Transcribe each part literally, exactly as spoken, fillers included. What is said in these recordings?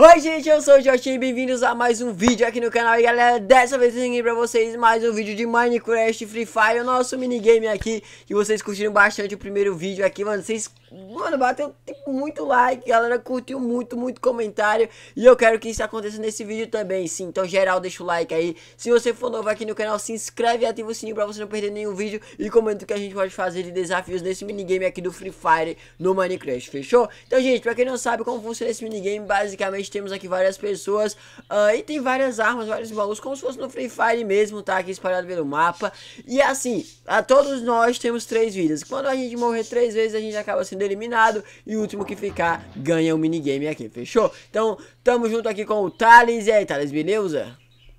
Oi gente, eu sou o Jotinho e bem-vindos a mais um vídeo aqui no canal. E galera, dessa vez eu tenho pra vocês mais um vídeo de Minecraft Free Fire, o nosso minigame aqui. Que vocês curtiram bastante o primeiro vídeo aqui, mano. Vocês, mano, bateu tipo, muito like, galera curtiu muito, muito comentário. E eu quero que isso aconteça nesse vídeo também, sim. Então geral, deixa o like aí. Se você for novo aqui no canal, se inscreve e ativa o sininho pra você não perder nenhum vídeo. E comenta o que a gente pode fazer de desafios nesse minigame aqui do Free Fire no Minecraft, fechou? Então gente, pra quem não sabe como funciona esse minigame, basicamente temos aqui várias pessoas uh, e tem várias armas, vários baús, como se fosse no Free Fire mesmo, tá? Aqui espalhado pelo mapa. E assim, a todos nós temos três vidas. Quando a gente morrer três vezes, a gente acaba sendo eliminado. E o último que ficar ganha o minigame aqui, fechou? Então, tamo junto aqui com o Thales. E aí, Thales, beleza?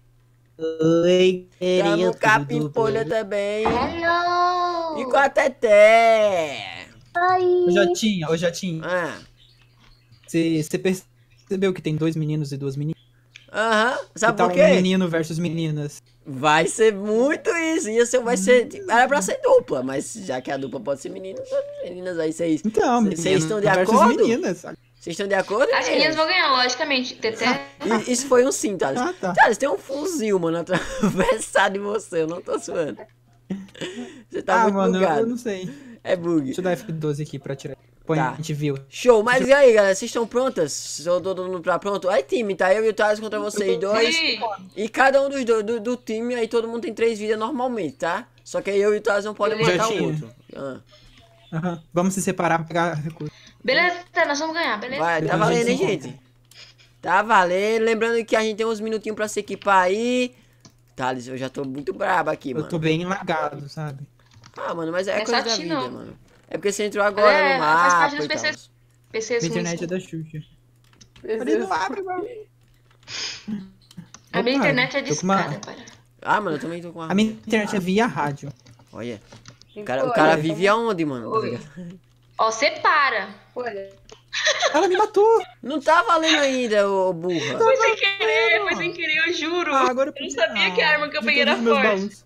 Oi, tamo com a Pimpolha também. Hello! E com a Teté. Oi! Eu já tinha, eu já tinha. Ah. Você percebeu que tem dois meninos e duas meninas? Aham, uhum. Sabe tá por quê? Um menino versus meninas. Vai ser muito isso. Ia ser, vai ser. Era pra ser dupla, mas já que a dupla pode ser meninos, meninas aí, vocês. Então, vocês estão de versus acordo? Meninas. Vocês estão de acordo? As meninas vão ganhar, logicamente. Teté. Ah, isso foi um sim, Thales. Ah, tá. Thales, tem um fuzil, mano, atravessado em você. Eu não tô suando. Você tá ah, muito mano, bugado. eu não sei. É bug. Deixa eu dar F doze aqui pra tirar. Põe, Tá. a gente viu. Show, mas e aí, galera? Vocês estão prontas? Eu tô todo mundo pra pronto? Aí, time, tá? Eu e o Thales contra vocês dois. Sim. E cada um dos dois do, do time, aí todo mundo tem três vidas normalmente, tá? Só que aí eu e o Thales não podem Beleza. matar o Já tinha. outro. Ah. Aham. Vamos se separar pra pegar recurso. Beleza, nós vamos ganhar, beleza? Vai, tá Depois a valendo, hein, gente se gente? Tá valendo. Lembrando que a gente tem uns minutinhos pra se equipar aí. Thales, eu já tô muito brabo aqui, Eu mano. tô bem lagado, sabe? Ah, mano, mas é, Não é coisa só da ti, vida, não. mano. É porque você entrou agora É, no faz mapa parte dos e tal. P Cs. P Cs A internet é ruins. da Xuxa. Ali não abre, mano. A minha Opa, internet é tô com uma- discada, para. Ah, mano, eu também tô com uma... A minha internet é via rádio. Olha. O cara, o cara vive aonde, mano? Oi. Ó, você para. Olha, Ela me matou! Não tá valendo ainda, ô burra. Foi sem querer, foi sem querer, eu juro. Ah, agora Eu não sabia que a arma que eu de peguei todos era os meus forte. baús.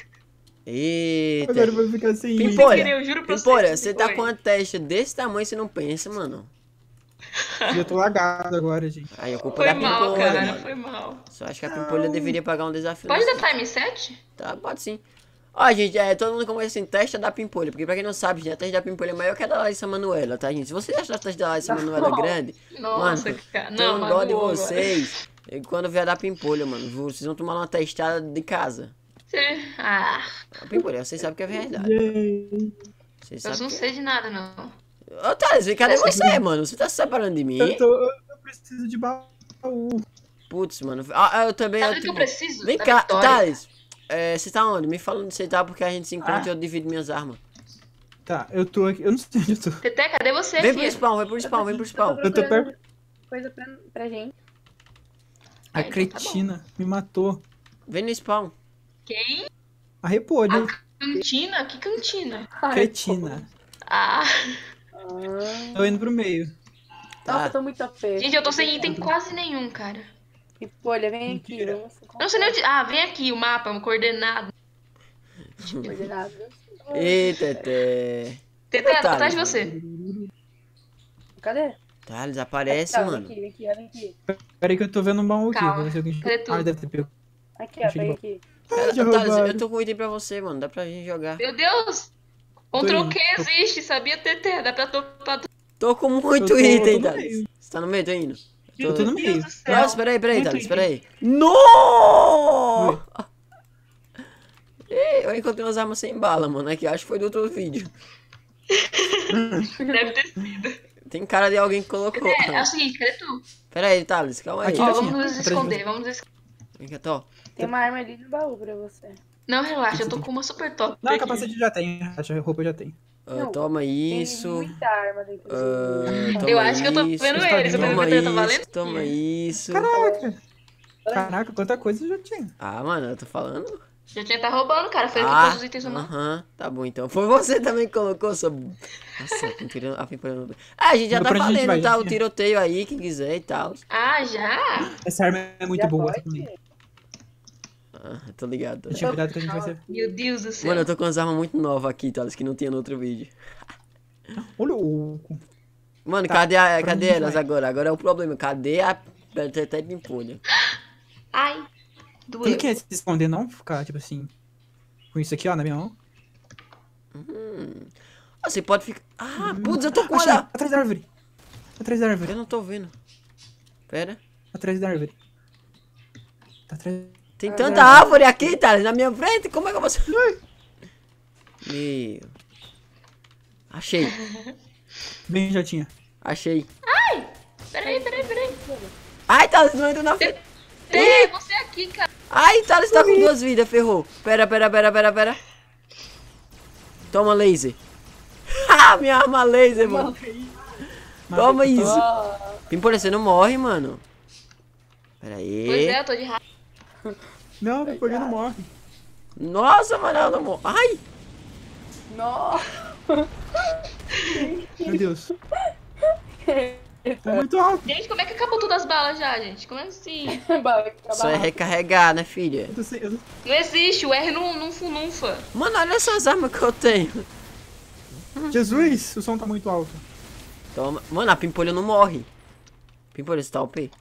Eita. Agora eu vou ficar sem Sem Pimpolha, querer, eu juro pra Pimpolha, você. você tá Oi. com uma testa desse tamanho, você não pensa, mano. E eu tô lagado agora, gente. Aí a culpa Foi da mal, Pimpolha, cara, mano. foi mal. Só acho que a Pimpolha deveria pagar um desafio. Pode desse. dar time set? Tá, pode sim. Ó, gente, é, todo mundo começa assim, testa da Pimpolha. Porque pra quem não sabe, gente, a testa da Pimpolha é maior que a da Larissa Manoela, tá, gente? Se vocês acham a testa da Larissa Manoela grande, Nossa, mano, cara. tem um Não, dó de magoou agora. vocês. E quando vier da Pimpolha, mano, vocês vão tomar uma testada de casa. Você- Ah, A Pimpolha, vocês sabem que é verdade. Yay. Vocês eu sabem não que... sei de nada, não. Ô, Thales, cadê Eu sei. você, mano? Você tá se separando de mim? Eu, tô, eu preciso de baú. Putz, mano. Ah, eu também... Sabe eu, o que eu tipo, preciso? Vem Da cá, vitória. Thales. É, você tá onde? Me fala onde você tá, porque a gente se encontra Ah. e eu divido minhas armas. Tá, eu tô aqui. Eu não sei onde eu tô. Teté, cadê você, Vem pro filho? spawn, vem pro spawn, vem pro spawn. Eu tô perto. coisa pra, pra gente. A Ah, então tá cretina me matou. Vem no spawn. Quem? A repolho. Cantina? Que cantina? Cretina. Ah, Ah, Tô indo pro meio. nossa, Tá. eu tô muito A P. gente, eu tô sem item quase nenhum, cara. Olha, vem aqui. Mentira. Eu Vamos não sei nem onde... Ah, vem aqui o mapa, um coordenado. coordenado. Eita, Teté. Teté, tô Tá, atrás de né? você. Cadê? Thales, aparece, Tá, mano. Vem aqui, vem aqui, vem aqui. Pera aí que eu tô vendo um baú aqui. Calma. Vou ver se alguém... Cadê tu? Ah, deve ter pego. Aqui, ó, vem aqui. Cara, já Thales, roubaram. eu tô com um item pra você, mano. Dá pra gente jogar. Meu Deus! Tô Ctrl indo. Q existe, sabia, Teté? Dá pra topar tudo. Tô com muito Eu tô- item, eu tô no Thales. meio. Você tá no meio? Tô indo. Eu tô no Meu meio. Deus do céu. Nossa, peraí, peraí, Muito Thales, item. peraí. No! Oi. Ei, eu encontrei umas armas sem bala, mano. Aqui, acho que foi do outro vídeo. Deve ter sido. Tem cara de alguém que colocou. É, é o seguinte, cadê tu? Pera aí, Thales, calma aí. Aqui, Ó, eu vamos tinha. nos Atrás de esconder, você. vamos nos esconder. Vem cá, tô. Tem uma arma ali no baú pra você. Não, relaxa, eu tô com uma super top. Não, a aqui. capacete já tem. A roupa já tem. Ah, Não, toma Tem isso. muita arma dentro Ah, desse toma Eu acho que eu tô isso. vendo Está ele, você tá vendo? Toma vendo que eu tô isso, valendo? toma isso. Caraca. Caraca, quanta coisa eu já tinha. Ah, mano, eu tô falando. Já tinha tá roubando, cara. Foi ele que Ah, pôs os itens no mapa. aham, tá bom então. Foi você também que colocou sua... Nossa, tô tirando a pimpolha. Ah, a gente já Mas tá pra onde a gente valendo, vai, tá? O gente? tiroteio aí, quem quiser e tal. Ah, já? Essa arma é muito Já boa pode? também. Ah, tô ligado. Tô ligado. Tinha cuidado que a gente vai ser. Meu Deus do céu. Mano, eu tô com umas armas muito novas aqui, Thales, que não tinha no outro vídeo. Olha o. Mano, Tá, cadê, a, pra cadê onde elas vai? agora? Agora é o problema. Cadê a Pera, tem até pimpolho. Ai, Você doeu. não quer se esconder, não? Ficar, tipo assim, com isso aqui, ó, na minha mão. Ah, você pode ficar... Ah, putz, eu tô com Achei, ela. atrás da árvore. Atrás da árvore. Eu não tô vendo. Pera. Atrás da árvore. Tá atrás. Tem tanta árvore aqui, Thales, na minha frente. Como é que eu posso... Meu... Achei. Bem, já tinha. Achei. Peraí, peraí, peraí. Ai, Thales, não entra na frente. Tem você aqui, cara. Ai, Thales tá com duas vidas, ferrou. Pera, pera, pera, pera, pera. Toma laser. Ah, minha arma laser, mano. Toma isso. Ó, Pimpolho, você não morre, mano. Pera aí. Pois é, eu tô de raiva. Não, meu poder não morre. Nossa, mano, ela não morre. Ai. nossa. Meu Deus. Tá muito alto. Gente, como é que acabou todas as balas já, gente? Como é assim? Vai acabar Só é rápido. recarregar, né, filha? Eu tô sem- eu tô- Não existe, o R não, não fununfa. Mano, olha essas armas que eu tenho. Jesus, o som tá muito alto. Toma. Mano, a Pimpolho não morre. Pimpolho, você tá O P.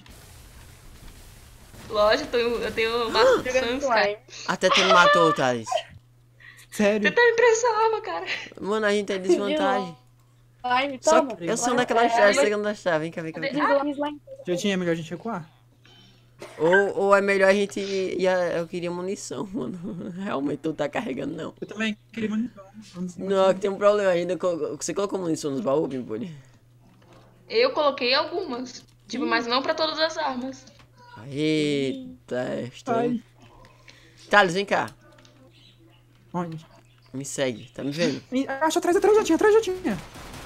Lógico, eu tenho, eu tenho maço de Jogando Sans, cara. slime. Até tu me matou, Thales. Sério. Você tá me impressionando, cara. Mano, a gente tem desvantagem. Slime, Só toma. que eu sou Slime. daquela É, chave, segunda da chave. Vem cá, vem cá, vem cá. Slime, slime. Já tinha, é melhor a gente recuar. Ou, ou é melhor a gente ir, ir a- eu queria munição, mano. Realmente não tá carregando, não. Eu também queria munição. Vamos- Não, que tem um problema ainda. co- Você colocou munição nos baús, Pimpolho? Eu coloquei algumas. Tipo, mas não pra todas as armas. Eita, é estranho. Ai. Thales, vem cá. Onde? Me segue, tá me vendo? Ih, Acho atrás, atrás já tinha, atrás já tinha.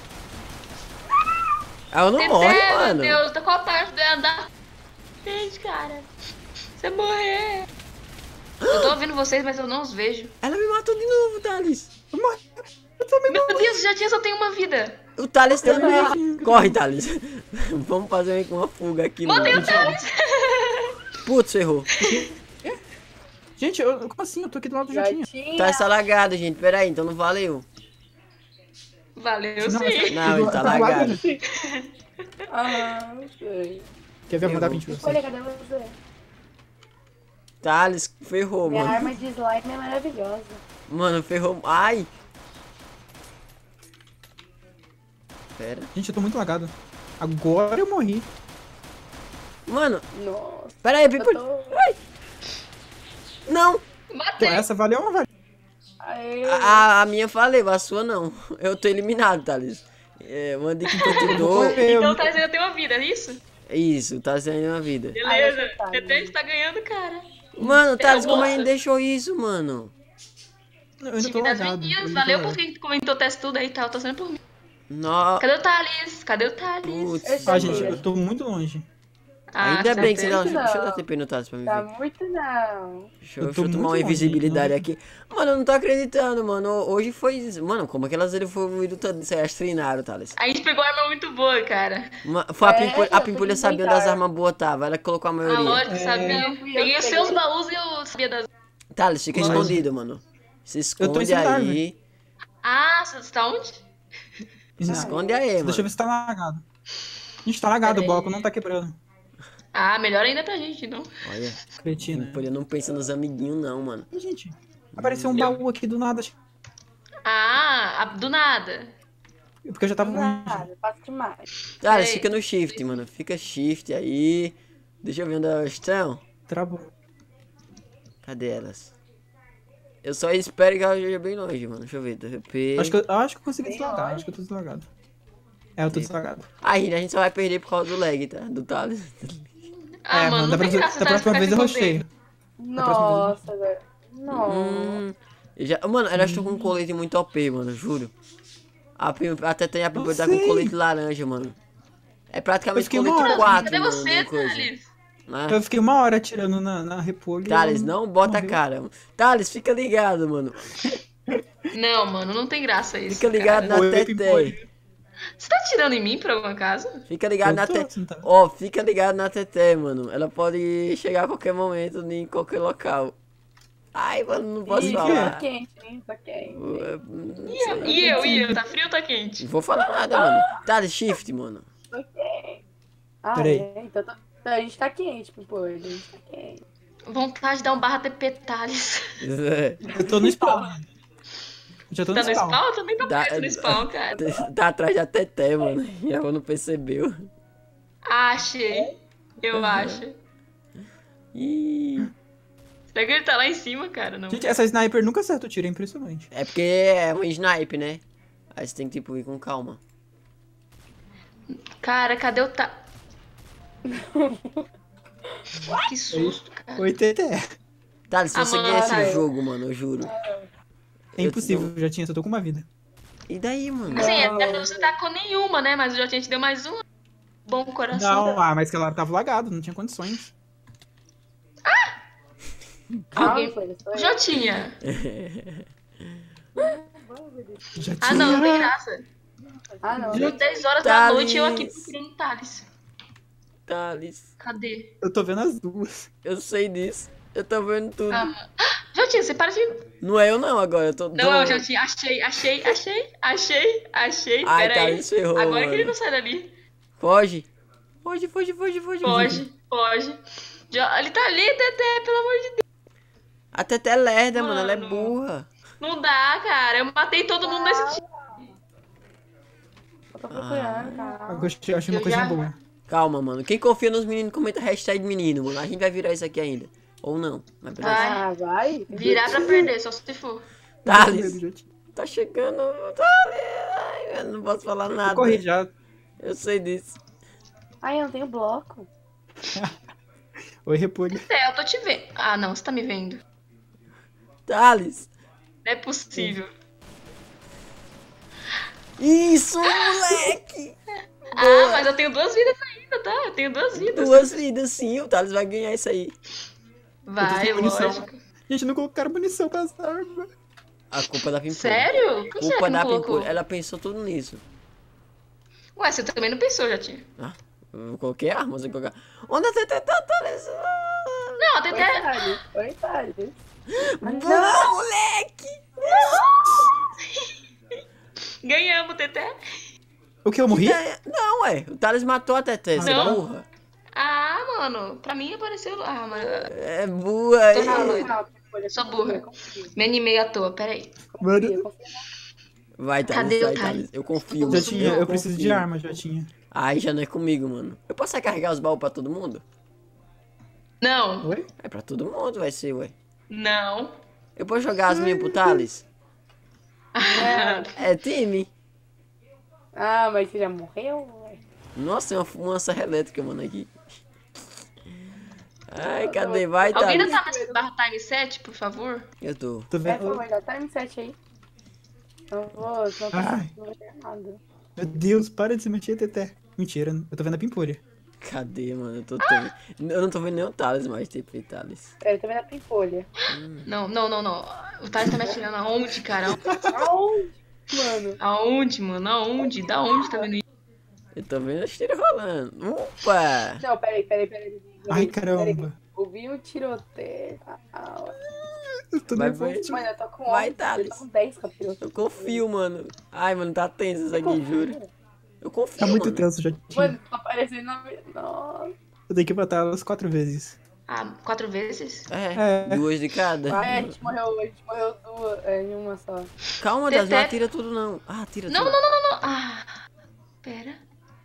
Ah, eu não morre, Meu mano. Deus, tá qual parte de andar? Gente, cara. Você morrer. Eu tô ouvindo vocês, mas eu não os vejo. Ela me matou de novo, Thales. Eu morri. Eu também Meu Deus, já tinha, só tenho uma vida. O Thales também. Corre, Thales. Vamos fazer uma fuga aqui, mano. Matei o Thales. Putz, errou. Gente, eu, como assim? Eu tô aqui do lado do Já Jotinha. tinha. Tá essa lagado, gente. Pera aí, então não valeu. Valeu, Não, sim. Não, ele tá lagado. Ah, não sei. Quer ver? Eu vou mandar Eu- vinte pra você. Olha, cadê você? Thales, ferrou, Minha mano. arma de slime é maravilhosa. Mano, ferrou. Ai. Pera. Gente, eu tô muito lagado. Agora eu morri. Mano, Nossa. pera aí, Eu Pimpolho. tô... Não. Pô, Matei. essa valeu ou não valeu? Aê. A, a minha valeu, a sua não. Eu tô eliminado, Thales. É, mandei que computador. Então tá dizendo eu tenho uma vida, é isso? Isso, tá saindo uma vida. Beleza. Ah, você tá, Até a gente tá ganhando, cara. Mano, Thales, como a morto. gente deixou isso, mano? Eu ainda tô Time das lagado. eu meninas, ainda tô valeu lagado. por quem comentou teste tudo aí e tal, tô sendo por mim. Nossa. Cadê o Thales? Cadê o Thales? Putz. Esse Ah, é gente, meu. eu tô muito longe. Ah, Ainda bem que você certeza. dá. não. Deixa eu dar T P no Thales pra mim Tá ver. muito não. Deixa eu, Eu deixa tô eu tomar muito uma longe, invisibilidade não. aqui. Mano, eu não tô acreditando, mano. Hoje foi. Mano, como aquelas ele foi o tanto. Vocês treinaram, Thales. A gente pegou arma muito boa, cara. Ma- Foi a É, Pimpolha, eu a tô Pimpolha de sabia onde as inventar. armas boas tava. Ela colocou a A maioria. lógica, sabia? eu fui eu Peguei que os seus peguei. baús e eu sabia das... Thales, fica Lógico. escondido, mano. Se Eu tô em esconde cima da aí. árvore. Ah, você tá onde? Se Não. esconde aí, mano. Deixa eu ver se tá lagado. Gente, tá lagado, o Peraí. bloco não tá quebrando. Ah, melhor ainda pra gente, não? Olha, Cretina. Pimpolha não pensa nos amiguinhos, não, mano. Ih, gente, apareceu um baú aqui do nada. Ah, a- do nada. Porque eu já tava longe. Nada, fácil demais. Thales, Ei. fica no shift, mano. Fica shift aí. Deixa eu ver onde elas estão. Travou. Cadê elas? Eu só espero que elas estejam bem longe, mano. Deixa eu ver. T P. Acho que eu, acho que eu consegui Bem deslagar. longe. Acho que eu tô deslagado. É, eu tô deslagado. Aí, a gente só vai perder por causa do lag, tá? Do Thales. Ah, é, mano, da não tem próxima, graça da tá, próxima ficar vez eu se rochei. escondendo. Nossa, velho. Nossa. Hum, eu já, mano, elas estão com um colete muito O P, mano, juro. A, Pim- até tem a Pimpolha tá com sei. colete laranja, mano. É Eu praticamente fiquei uma colete hora- quatro, Cadê mano, você, de coisa, Thales? né? Eu fiquei uma hora atirando na, na repolho. e Thales, ela não bota a morreu. cara. Thales, fica ligado, mano. Não, mano, não tem graça isso. Fica ligado cara. na Oi, Teté. Pimpolho. Você tá atirando em mim por alguma casa? Fica ligado Eu na tô, Teté. você não tá? Ó, fica ligado na Teté, mano. Ela pode chegar a qualquer momento em qualquer local. Ai, mano, não posso Ih, falar. tá quente, hein? Tá quente. Uh, não E eu, sei. e eu, e eu? Tá frio ou tá quente? Não vou falar nada, mano. Thales, shift, mano. Tá quente. Ah, Peraí. é? Então, tô- Então, a gente tá quente, pô. A gente tá quente. Vontade de dar um barra T P Thales. Eu tô no spawn. Já tô Tá no no spawn. spawn? Eu também tô Dá- preso no spawn, cara. Tá atrás da Teté, mano. E ela não percebeu. Achei. Eu acho. Ih, Será que ele tá lá em cima, cara? Não. Gente, essa sniper nunca acerta o tiro, é impressionante. é porque é um snipe, né? Aí você tem que, tipo, ir com calma. Cara, cadê o ta... Que susto, cara. Oi, T T. Tá, se Ah, você mano, ganhar esse cara. jogo, mano, eu juro. É impossível, já tinha, só tô com uma vida. E daí, mano? Assim, até porque você tá com nenhuma, né? Mas o Jotinha te deu mais uma. Bom coração. Não, ah, mas que ela tava lagado, não tinha condições. Alguém... Ah, foi, foi. Jotinha. Já tinha. Ah, não, não tem graça. Ah, não. Deu dez horas Thales. da noite e eu aqui procurando Thales. Thales, Cadê? Eu tô vendo as duas. eu sei disso. Eu tô vendo tudo. Ah, mano. Jotinha, você para de... Não é eu não agora, eu tô... Não, é o Jotinha. Achei, achei, achei, achei, achei. Ai, Pera aí. Thales ferrou, Agora que ele mano. não sai dali. Foge. Foge, foge, foge, foge. Foge, foge. Jo- Ele tá ali, Teté, pelo amor de Deus. A Teté é lerda, mano, ela é Mano. burra. Não dá, cara. Eu matei todo mundo nesse time. Eu tô procurando, cara. Eu gostei, eu achei uma Eu coisinha já- boa. Calma, mano. Quem confia nos meninos, comenta hashtag menino, mano. A gente vai virar isso aqui ainda. Ou não, mas beleza. Vai. Ah, vai? Virar pra perder, só se for. Thales, Já tinha. tá chegando. Thales. Ai, eu não posso falar Eu nada. corri já. Eu sei disso. Ai, eu não tenho bloco. Oi, repolho. É, eu tô te vendo. Ah, não, você tá me vendo. Thales. Não é possível. Isso, moleque. Ah, mas eu tenho duas vidas ainda, tá? Eu tenho duas vidas. Duas vidas, sim. O Thales vai ganhar isso aí. Vai, sem munição. lógico. Gente, não colocaram munição pra essa arma. A culpa é da Pimpolha. Sério? Por que será Culpa que da não colocou? Pimpolha. Ela pensou tudo nisso. Ué, você também não pensou, já tinha. Ah, eu coloquei arma, você colocar. Onde a Teté tá, Thales? Não, Oi, Teté... Thales. Oi, Thales. Não, moleque. Ganhamos, Teté. O que, eu morri? É, não, ué. O Thales matou a Teté, você é Não. burra. Ah, mano, pra mim apareceu... Ah, mas... É burra Tô aí. falando. Não, olha, Sou confia, burra. confia, Me animei à toa, peraí. Mano, confia, confia. Vai, Thales, Cadê o vai, Thales? Thales. Eu confio. já tinha, eu preciso de confio. arma, já tinha. Aí já não é comigo, mano. Eu posso recarregar os baús pra todo mundo? Não, Oi? É pra todo mundo, vai ser, ué. não. Eu posso jogar as minhas pro Thales? É time? Ah, mas você já morreu? Ué? Nossa, tem uma fumaça elétrica, mano, aqui. Ai, cadê? Vai, Alguém ainda Thales. tá nesse barra time set, por favor? Eu tô. Tô É, vendo. por favor, dá time set aí. Não vou, não Ai. vou ver nada. Meu Deus, para de se mexer, Teté. Mentira, eu tô vendo a pimpolha. Cadê, mano? Eu tô tendo... Eu não tô vendo nem o Thales mais, T P Thales. Pera, eu tô vendo a pimpolha. Não, não, não, não. O Thales tá me atirando aonde, cara? Aonde, mano? Aonde, mano? Aonde? Da onde tá vendo isso? Eu tô vendo os tiros rolando. Opa! Não, peraí, peraí, peraí. Ai, Peraí, caramba. ouvi um tiroteio. Ah, Eu tô Vai, nervoso. mano, eu tô com Vai, onze, Thales. eu tô com dez capirotos. Eu confio, mano. Ai, mano, tá tenso isso aqui, juro. Eu confio, Tá muito mano. tenso, já tinha. Mano, tá aparecendo na minha... Nossa. Eu tenho que matar elas quatro vezes. Ah, quatro vezes? É, É. duas de cada. Ai, a gente morreu, a gente morreu duas, é, em uma só. Calma, Thales, não Teté- atira tudo, não. Ah, atira Não, tudo. não, não, não, não. Ah, pera.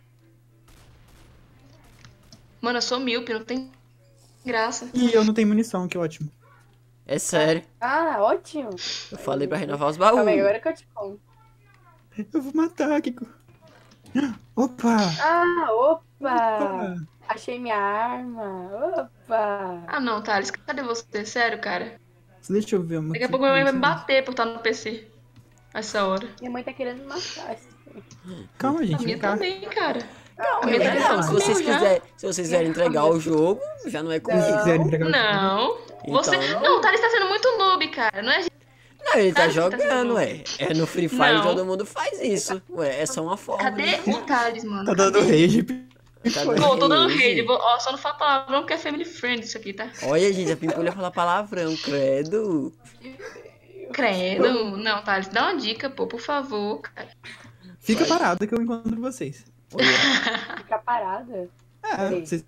Mano, eu sou míope, não tem graça. E eu não tenho munição, que ótimo. É sério. Ah, ótimo. Eu falei pra renovar os baús. Calma aí, agora que eu te conto. Eu vou matar, Kiko. Opa! Ah, opa! Opa! Achei minha arma. Opa! Ah, não, Thales, cadê você? Sério, cara? Deixa eu ver uma Daqui a pouco minha mãe vai me bater por estar no P C. Essa hora. Minha mãe tá querendo me matar. Calma, A gente, minha vem cá. também, cara. Não, A minha tá É, falando não, se comigo vocês já. quiserem, se vocês quiserem entregar o jogo, já não é Se comigo. quiserem entregar o jogo. Não. Você... Então- Não, o Thales tá sendo muito noob, cara. Não é... Não, ele tá Sabe que tá jogando, sendo- ué. É no Free Fire, Não. todo mundo faz isso. Ué, é só uma forma. Cadê o Thales, mano? Tá dando rage. Tá Pô, tô dando rage. rede. Vou- Ó, só não fala palavrão porque é family friend isso aqui, tá? Olha, gente, a Pimpolha fala palavrão, credo. Credo. Não, Thales, dá uma dica, pô, por favor, cara. Fica parado que eu encontro vocês. Ficar parada. É, vocês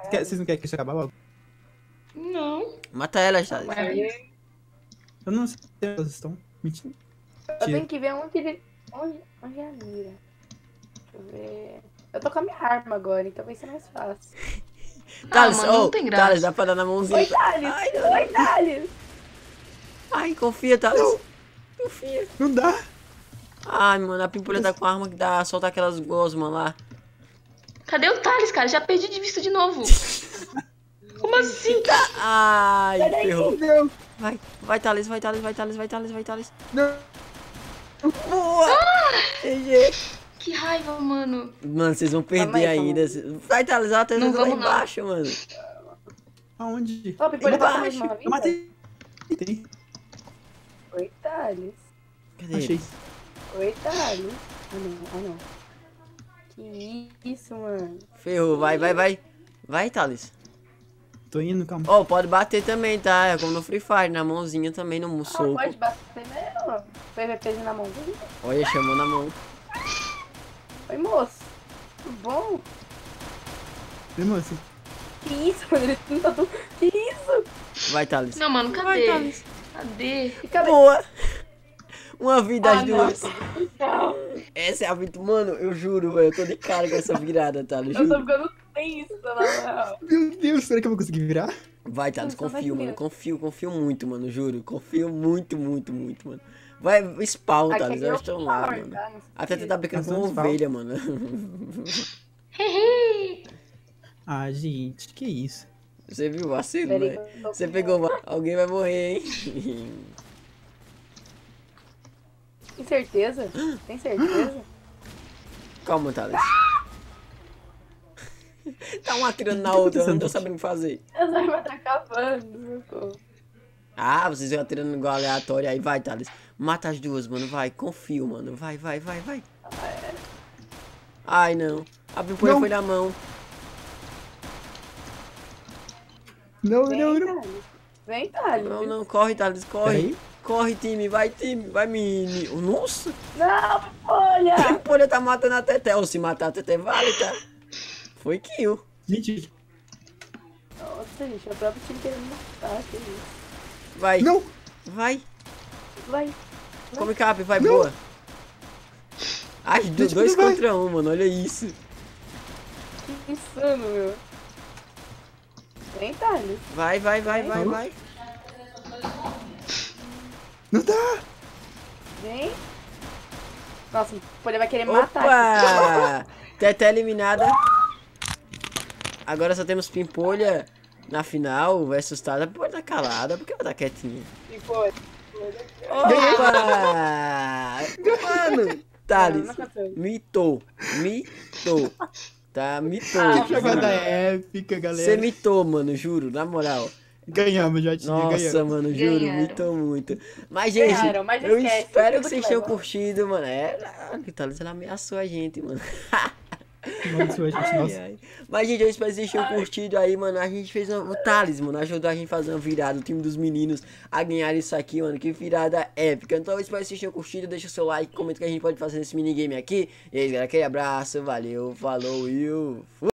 Quer- Vocês não querem que isso acabe logo? Não. Mata ela, Thales. Aí, Eu não sei onde vocês estão. Mentira. eu tenho que ver onde ele. Onde, onde é a mira? Deixa eu ver. Eu tô com a minha arma agora, então vai ser mais fácil. Thales, mano, não oh, tem graça. Thales, dá pra dar na mãozinha. Oi, Thales! Ai, não. Oi, Thales! Ai, confia, Thales. Confia. Não dá. Ai, mano, a pimpolha tá com a arma que dá, solta aquelas gosmas lá. Cadê o Thales, cara? Já perdi de vista de novo. Como assim? Ai, ferrou. Não. Vai, vai, Thales, vai, Thales, vai, Thales, vai, Thales, vai, Thales. Não. Boa! G G. Que raiva, mano. Mano, vocês vão perder Calma aí, ainda. Vai, Thales, ela tá Não lá vamos, não. embaixo, mano. Aonde? Ó, Pipolha tá com Embaixo. mais uma Eu vida? matei. Tem. Oi, Thales. Cadê Achei. ele? Oi, Thales. Ah, não, ah, não. Que isso, mano. Ferrou, vai, vai, vai. Vai, Thales. Tô indo, calma. Ó, pode bater também, tá? É como no Free Fire, na mãozinha também, no Ah, soco. pode bater mesmo. P V P na mãozinha. Olha, chamou na mão. Oi, moço. Tudo bom? Meu moço. Que isso, mano? Ele não tá tão... Que isso? Vai, Thales. Não, mano, Vai, cadê? Thales. Cadê? Fica bem. Boa! Uma vida Ah, as não. duas. Não. Essa é a vida. Mano, eu juro, velho. Eu tô de cara com essa virada, Thales. Eu tô Juro. ficando tenso, na moral. Meu Deus, será que eu vou conseguir virar? Vai, Thales, Só vai confio, mano. comigo. Confio, confio muito, mano. Juro. Confio muito, muito, muito, mano. Vai, spawn, Aqui Thales. é Elas meu estão lá, power, mano. tá? Não A sei. Teta tá brincando com Tá uma falando ovelha, mano. Hehe. Ah, gente, que isso? Você viu o vacilo, Peraí, velho? eu tô Você com- pegou. va- Alguém vai morrer, hein? Tem certeza? Tem certeza? Calma, Thales. Tá uma atirando na outra, eu não tô sabendo o que fazer. Essa arma tá acabando, socorro. Ah, vocês vão atirando igual aleatório aí, vai, Thales. Mata as duas, mano, vai, confio, mano. Vai, vai, vai, vai. Ai, não. A pimpolha Não. foi na mão. Não, Vem, não, não. Thales. Vem, Thales. Não, não, corre, Thales, corre. Peraí. Corre, time, vai, time, vai, mini. Nossa, Não, olha! a pimpolha tá matando a Teté. Ou se matar a Teté, vale, tá? Foi kill. Gente, Nossa, gente, é o próprio time querendo matar, que isso. Vai, não. vai. Vai. Come cap, vai, Não. boa. Ai, do- Gente, dois não vai. contra um, mano, olha isso. Que insano, meu. Vem, Thales. Vai, vai, vai, vai, Não. vai. Não dá. Vem. Nossa, o Folha vai querer matar. Opa! Teté eliminada. Agora só temos Pimpolha na final versus Tada. Pode estar calada, porque vai estar quietinha. Que foi? Opa! Mano, Thales, Não, não aconteceu. mitou, mitou. Tá, mitou. Ah, Que jogada épica, galera. Você mitou, mano, juro, na moral. Ganhamos, já tinha Nossa, ganhamos. mano, juro, Ganharam. mitou muito. Mas, gente, Ganharam, mas eu esquece, espero tudo que vocês que tenham levou. curtido, mano. É, a Thales, ela ameaçou a gente, mano. Nossa, gente, Ai, nossa. ai. Mas, gente, eu espero que vocês tenham curtido aí, mano. A gente fez uma... O Thales, mano, ajudou a gente a fazer uma virada. O time dos meninos a ganhar isso aqui, mano. Que virada épica. Então, eu espero que vocês tenham curtido. Deixa o seu like, comenta o que a gente pode fazer nesse minigame aqui. E aí, galera, aquele abraço. Valeu, falou e fui.